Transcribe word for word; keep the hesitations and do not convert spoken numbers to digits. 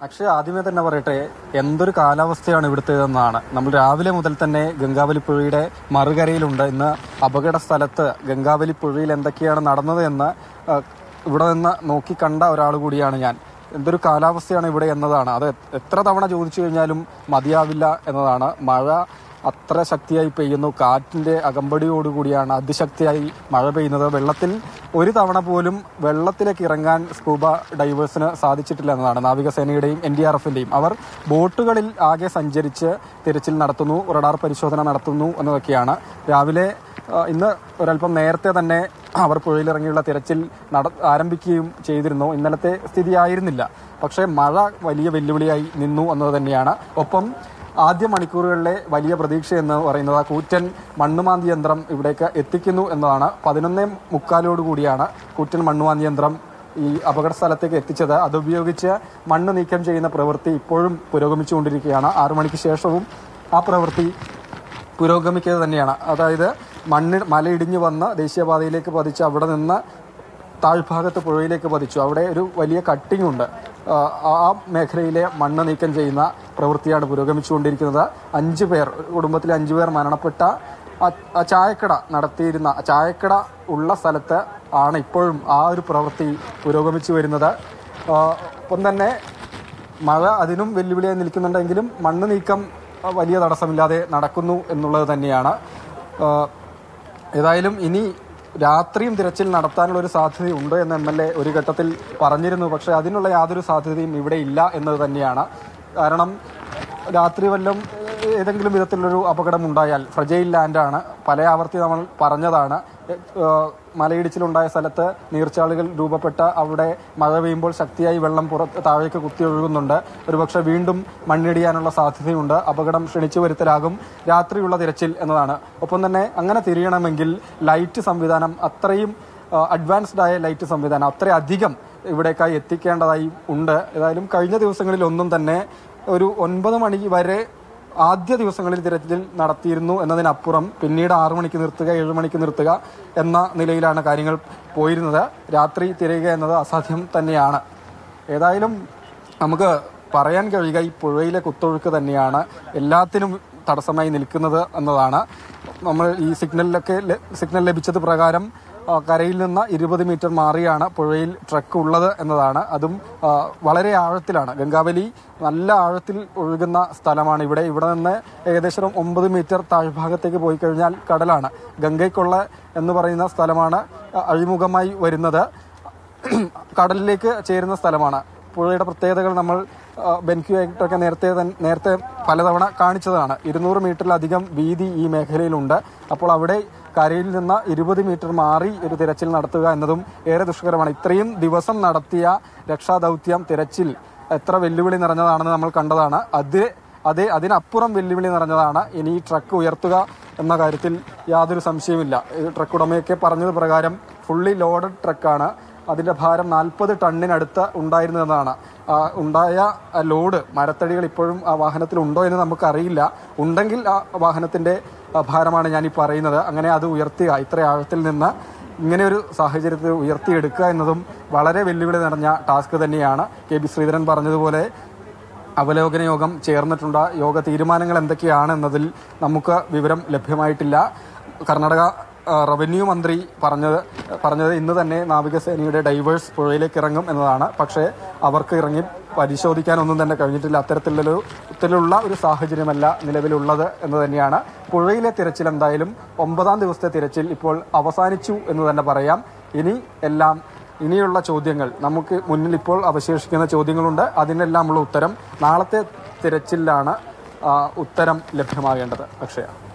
അക്ഷയ, ആദ്യമേ തന്നെ പറയട്ടെ, എന്തൊരു കാലാവസ്ഥയാണ് ഇവിടുത്തേതെന്നാണ്. നമ്മൾ രാവിലെ മുതൽ തന്നെ ഗംഗാവലി പുഴയുടെ മറുകരയിലുണ്ട്. ഇന്ന് അപകട സ്ഥലത്ത് ഗംഗാവലി പുഴയിൽ എന്തൊക്കെയാണ് നടന്നത് എന്ന് ഇവിടെ നിന്ന് നോക്കിക്കണ്ട ഒരാൾ കൂടിയാണ് ഞാൻ. എന്തൊരു കാലാവസ്ഥയാണ് ഇവിടെ എന്നതാണ്. അത് എത്ര തവണ ചോദിച്ചു കഴിഞ്ഞാലും മതിയാവില്ല എന്നതാണ്. മഴ അത്ര ശക്തിയായി പെയ്യുന്നു. കാറ്റിന്റെ അകമ്പടിയോടുകൂടിയാണ് അതിശക്തിയായി മഴ പെയ്യുന്നത്. വെള്ളത്തിൽ ഒരു തവണ പോലും വെള്ളത്തിലേക്ക് ഇറങ്ങാൻ സ്കൂബ ഡൈവേഴ്സിന് സാധിച്ചിട്ടില്ല എന്നതാണ്. നാവികസേനയുടെയും എൻ ഡി ആർ എഫിന്റെയും അവർ ബോട്ടുകളിൽ ആകെ സഞ്ചരിച്ച് തിരച്ചിൽ നടത്തുന്നു, റഡാർ പരിശോധന നടത്തുന്നു എന്നതൊക്കെയാണ്. രാവിലെ ഇന്ന് ഒരല്പം നേരത്തെ തന്നെ അവർ പുഴയിലിറങ്ങിയുള്ള തിരച്ചിൽ നട ആരംഭിക്കുകയും ചെയ്തിരുന്നു. ഇന്നലത്തെ സ്ഥിതി ആയിരുന്നില്ല. പക്ഷേ മഴ വലിയ വെല്ലുവിളിയായി നിന്നു എന്നത് തന്നെയാണ്. ഒപ്പം ആദ്യ മണിക്കൂറുകളിലെ വലിയ പ്രതീക്ഷ എന്ന് പറയുന്നത് കൂറ്റൻ മണ്ണുമാന്തി യന്ത്രം ഇവിടേക്ക് എത്തിക്കുന്നു എന്നതാണ്. പതിനൊന്നേ മുക്കാലോടുകൂടിയാണ് കൂറ്റൻ മണ്ണുമാന്തി യന്ത്രം ഈ അപകട സ്ഥലത്തേക്ക് എത്തിച്ചത്. അതുപയോഗിച്ച് മണ്ണ് നീക്കം ചെയ്യുന്ന പ്രവൃത്തി ഇപ്പോഴും പുരോഗമിച്ചുകൊണ്ടിരിക്കുകയാണ്. ആറു മണിക്ക് ശേഷവും ആ പ്രവൃത്തി പുരോഗമിക്കുക തന്നെയാണ്. അതായത് മണ്ണ് മലയിടിഞ്ഞു വന്ന് ദേശീയപാതയിലേക്ക് പതിച്ച് അവിടെ നിന്ന് താഴ്ഭാഗത്ത് പുഴയിലേക്ക് പതിച്ചു. അവിടെ ഒരു വലിയ കട്ടിംഗ് ഉണ്ട്. ആ മേഖലയിലെ മണ്ണ് നീക്കം ചെയ്യുന്ന പ്രവൃത്തിയാണ് പുരോഗമിച്ചുകൊണ്ടിരിക്കുന്നത്. അഞ്ചു പേർ കുടുംബത്തിലെ അഞ്ചു പേർ മരണപ്പെട്ട ആ ചായക്കട നടത്തിയിരുന്ന ചായക്കട ഉള്ള സ്ഥലത്ത് ആണ് ഇപ്പോഴും ആ ഒരു പ്രവൃത്തി പുരോഗമിച്ചു വരുന്നത്. ഒപ്പം തന്നെ മഴ അതിനും വെല്ലുവിളിയായി നിൽക്കുന്നുണ്ടെങ്കിലും മണ്ണ് നീക്കം വലിയ തടസ്സമില്ലാതെ നടക്കുന്നു എന്നുള്ളത് തന്നെയാണ്. ഏതായാലും ഇനി രാത്രിയും തിരച്ചിൽ നടത്താനുള്ള ഒരു സാധ്യതയുണ്ട് എന്ന് എം എൽ എ ഒരു ഘട്ടത്തിൽ പറഞ്ഞിരുന്നു. പക്ഷേ അതിനുള്ള യാതൊരു സാധ്യതയും ഇവിടെ ഇല്ല എന്നത് തന്നെയാണ്. കാരണം രാത്രി വല്ലതും ഏതെങ്കിലും വിധത്തിലൊരു അപകടം ഉണ്ടായാൽ ഫ്രജൈൽ ലാൻഡാണ്, പല ആവർത്തി നമ്മൾ പറഞ്ഞതാണ്. മലയിടിച്ചിലുണ്ടായ സ്ഥലത്ത് നീർച്ചാലുകൾ രൂപപ്പെട്ട അവിടെ മഴ പെയ്യുമ്പോൾ ശക്തിയായി വെള്ളം പുറത്ത് താഴേക്ക് കുത്തിയൊഴുകുന്നുണ്ട്. ഒരുപക്ഷെ വീണ്ടും മണ്ണിടിയാനുള്ള സാധ്യതയുണ്ട്. അപകടം ക്ഷണിച്ചു വരുത്തലാകും രാത്രിയുള്ള തിരച്ചിൽ എന്നതാണ്. ഒപ്പം തന്നെ അങ്ങനെ തിരിയണമെങ്കിൽ ലൈറ്റ് സംവിധാനം അത്രയും അഡ്വാൻസ്ഡ് ആയ ലൈറ്റ് സംവിധാനം അത്രയധികം ഇവിടേക്കായി എത്തിക്കേണ്ടതായി ഉണ്ട്. ഏതായാലും കഴിഞ്ഞ ദിവസങ്ങളിൽ ഒന്നും തന്നെ ഒരു ഒൻപത് മണി വരെ ആദ്യ ദിവസങ്ങളിൽ തിരച്ചിൽ നടത്തിയിരുന്നു എന്നതിനപ്പുറം പിന്നീട് ആറു മണിക്ക് നിർത്തുക, ഏഴു മണിക്ക് നിർത്തുക എന്ന നിലയിലാണ് കാര്യങ്ങൾ പോയിരുന്നത്. രാത്രി തിരയുക എന്നത് അസാധ്യം തന്നെയാണ്. ഏതായാലും നമുക്ക് പറയാൻ കഴിയുക ഈ പുഴയിലെ കുത്തൊഴുക്ക് തന്നെയാണ് എല്ലാത്തിനും തടസ്സമായി നിൽക്കുന്നത് എന്നതാണ്. നമ്മൾ ഈ സിഗ്നലിലൊക്കെ സിഗ്നൽ ലഭിച്ചത് പ്രകാരം കരയിൽ നിന്ന് ഇരുപത് മീറ്റർ മാറിയാണ് പുഴയിൽ ട്രക്ക് ഉള്ളത് എന്നതാണ്. അതും വളരെ ആഴത്തിലാണ്. ഗംഗാവലി നല്ല ആഴത്തിൽ ഒഴുകുന്ന സ്ഥലമാണ് ഇവിടെ. ഇവിടെ നിന്ന് ഏകദേശം ഒമ്പത് മീറ്റർ താഴ്ഭാഗത്തേക്ക് പോയി കഴിഞ്ഞാൽ കടലാണ്. ഗംഗൈക്കൊള്ള എന്ന് പറയുന്ന സ്ഥലമാണ് അഴിമുഖമായി വരുന്നത്. കടലിലേക്ക് ചേരുന്ന സ്ഥലമാണ്. പുഴയുടെ പ്രത്യേകതകൾ നമ്മൾ ബെൻക്യു ആയിട്ടൊക്കെ നേരത്തെ നേരത്തെ പലതവണ കാണിച്ചതാണ്. ഇരുന്നൂറ് മീറ്ററിലധികം വീതി ഈ മേഖലയിലുണ്ട്. അപ്പോൾ അവിടെ കരയിൽ നിന്ന് ഇരുപത് മീറ്റർ മാറി ഒരു തിരച്ചിൽ നടത്തുക എന്നതും ഏറെ ദുഷ്കരമാണ്. ഇത്രയും ദിവസം നടത്തിയ രക്ഷാദൗത്യം തിരച്ചിൽ എത്ര വെല്ലുവിളി നിറഞ്ഞതാണെന്ന് നമ്മൾ കണ്ടതാണ്. അത് അതേ അതിനപ്പുറം വെല്ലുവിളി നിറഞ്ഞതാണ് ഇനി ഈ ട്രക്ക് ഉയർത്തുക എന്ന കാര്യത്തിൽ യാതൊരു സംശയമില്ല. ട്രക്ക് ഉടമയൊക്കെ പറഞ്ഞത് പ്രകാരം ഫുള്ളി ലോഡഡ് ട്രക്കാണ്. അതിന്റെ ഭാരം നാൽപ്പത് ടണ്ണിനടുത്ത് ഉണ്ടായിരുന്നതാണ്. ഉണ്ടായ ലോഡ് മരത്തടികൾ ഇപ്പോഴും ആ വാഹനത്തിൽ ഉണ്ടോ എന്ന് നമുക്കറിയില്ല. ഉണ്ടെങ്കിൽ ആ വാഹനത്തിന്റെ ഭാരമാണ് ഞാൻ ഈ പറയുന്നത്. അങ്ങനെ അത് ഉയർത്തുക, ഇത്ര ആഴത്തിൽ നിന്ന് ഇങ്ങനെ ഒരു സാഹചര്യത്തിൽ ഉയർത്തിയെടുക്കുക എന്നതും വളരെ വെല്ലുവിളി നിറഞ്ഞ ടാസ്ക് തന്നെയാണ്. കെ ബി ശ്രീധരൻ പറഞ്ഞതുപോലെ അവലോകന യോഗം ചേർന്നിട്ടുണ്ട്. യോഗ തീരുമാനങ്ങൾ എന്തൊക്കെയാണെന്നതിൽ നമുക്ക് വിവരം ലഭ്യമായിട്ടില്ല. കർണാടക റവന്യൂ മന്ത്രി പറഞ്ഞത് പറഞ്ഞത് ഇന്ന് തന്നെ നാവികസേനയുടെ ഡൈവേഴ്സ് പുഴയിലേക്ക് ഇറങ്ങും എന്നതാണ്. പക്ഷേ അവർക്ക് ഇറങ്ങി പരിശോധിക്കാനൊന്നും തന്നെ കഴിഞ്ഞിട്ടില്ല. അത്തരത്തിലൊരു ത്തിലുള്ള ഒരു സാഹചര്യമല്ല നിലവിലുള്ളത് എന്ന് തന്നെയാണ്. പുഴയിലെ തിരച്ചിൽ എന്തായാലും ഒമ്പതാം ദിവസത്തെ തിരച്ചിൽ ഇപ്പോൾ അവസാനിച്ചു എന്ന് തന്നെ പറയാം. ഇനി എല്ലാം ഇനിയുള്ള ചോദ്യങ്ങൾ നമുക്ക് മുന്നിൽ ഇപ്പോൾ അവശേഷിക്കുന്ന ചോദ്യങ്ങളുണ്ട്. അതിനെല്ലാമുള്ള ഉത്തരം നാളത്തെ തിരച്ചിലാണ് ഉത്തരം ലഭ്യമാകേണ്ടത്. അക്ഷയ.